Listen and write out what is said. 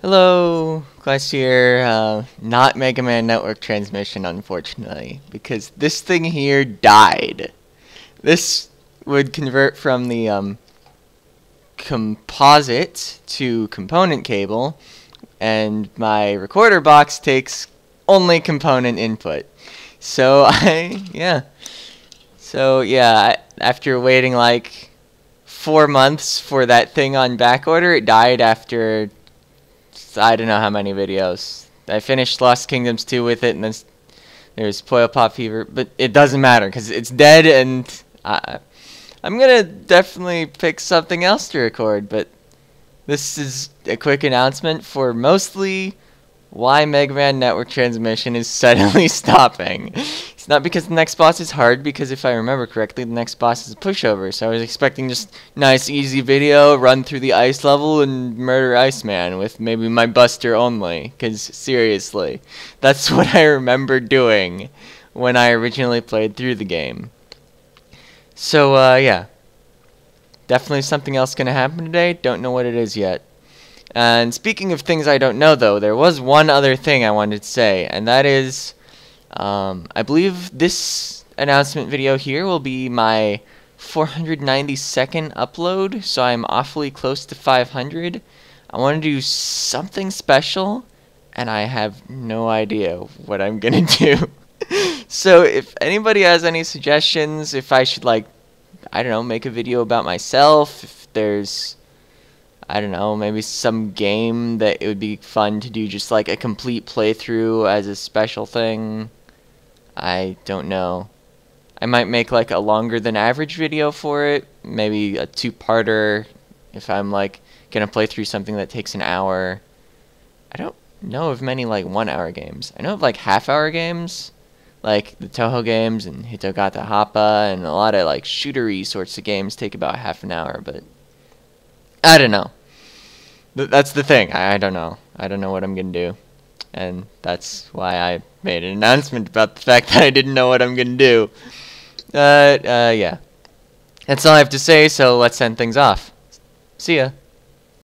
Hello, Quest here. Not Mega Man Network transmission, unfortunately, because this thing here died. This would convert from the composite to component cable, and my recorder box takes only component input. So after waiting like 4 months for that thing on back order, it died after I don't know how many videos. I finished Lost Kingdoms 2 with it, and then there's Poyo Pop Fever, but it doesn't matter because it's dead, and I'm gonna definitely pick something else to record. But this is a quick announcement for mostly why Mega Man Network transmission is suddenly stopping. It's not because the next boss is hard, because if I remember correctly, the next boss is a pushover. So I was expecting just nice, easy video, run through the ice level, and murder Iceman with maybe my Buster only. Because seriously, that's what I remember doing when I originally played through the game. So yeah, definitely something else gonna happen today. Don't know what it is yet. And speaking of things I don't know, though, there was one other thing I wanted to say, and that is, I believe this announcement video here will be my 492nd upload, so I'm awfully close to 500. I want to do something special, and I have no idea what I'm gonna do. So if anybody has any suggestions, if I should, like, I don't know, make a video about myself, if there's, I don't know, maybe some game that it would be fun to do just like a complete playthrough as a special thing. I don't know. I might make like a longer than average video for it. Maybe a two-parter if I'm like gonna play through something that takes an hour. I don't know of many like 1-hour games. I know of like half-hour games, like the Toho games and Hitogata Happa, and a lot of like shootery sorts of games take about half an hour, but I don't know. That's the thing. I don't know. I don't know what I'm going to do. And that's why I made an announcement about the fact that I didn't know what I'm going to do. Yeah. That's all I have to say, so let's end things off. See ya.